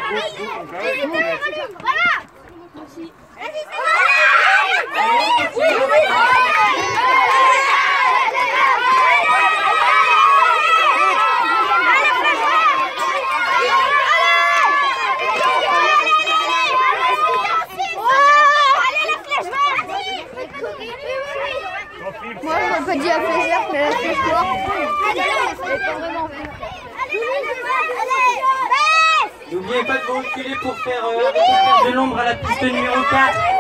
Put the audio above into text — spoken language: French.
Moi, j'aurais pas dit à plaisir, mais la flèche noire, c'est pas vraiment. N'oubliez pas de vous reculer pour faire de l'ombre à la piste numéro 4.